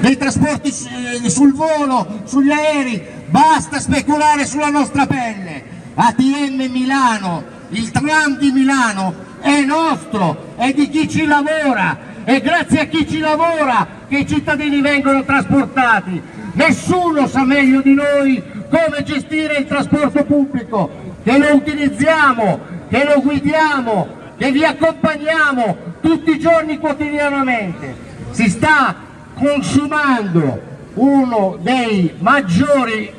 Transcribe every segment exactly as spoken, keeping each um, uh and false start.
dei trasporti sul volo, sugli aerei, basta speculare sulla nostra pelle. A T M Milano, il tram di Milano è nostro, è di chi ci lavora, è grazie a chi ci lavora che i cittadini vengono trasportati. Nessuno sa meglio di noi come gestire il trasporto pubblico, che lo utilizziamo, che lo guidiamo, che vi accompagniamo tutti i giorni quotidianamente. Si sta consumando uno dei maggiori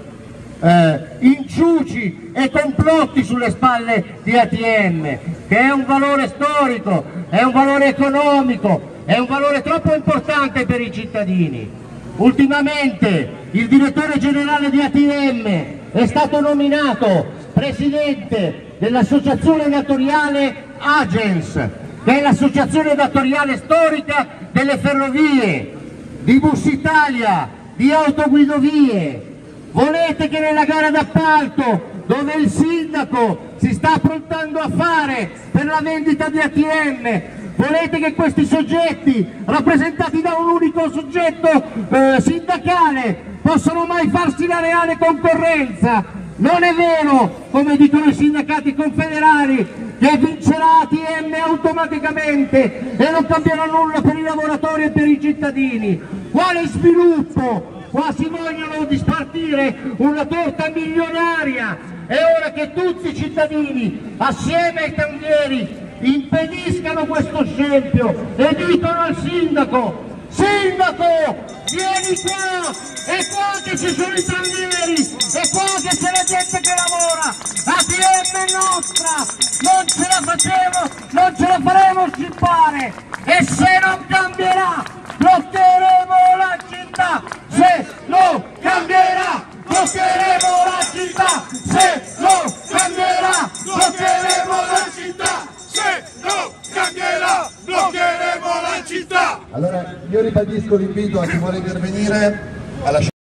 eh, inciuci e complotti sulle spalle di A T M, che è un valore storico, è un valore economico, è un valore troppo importante per i cittadini. Ultimamente il direttore generale di A T M è stato nominato presidente dell'associazione datoriale Agens, che è l'associazione datoriale storica delle ferrovie, di Bus Italia, di Autoguidovie. Volete che nella gara d'appalto, dove il sindaco si sta approntando a fare per la vendita di A T M, volete che questi soggetti, rappresentati da un unico soggetto eh, sindacale, possano mai farsi la reale concorrenza? Non è vero, come dicono i sindacati confederali, che vincerà A T M automaticamente e non cambierà nulla per i lavoratori e per i cittadini. Quale sviluppo? Qua si vogliono dispartire una torta milionaria. È ora che tutti i cittadini, assieme ai cambieri, impediscano questo scempio e dicono al sindaco: sindaco, vieni qua, è qua che ci sono i cambieri, è qua che c'è la gente che lavora, A T M è nostra, non ce la facciamo, non ce la faremo scippare, e se non cambierà bloccheremo la città, se non cambierà bloccheremo la città, se non cambierà bloccheremo la città, se non cambierà bloccheremo la città. Allora io ribadisco l'invito a chi vuole intervenire a lasciare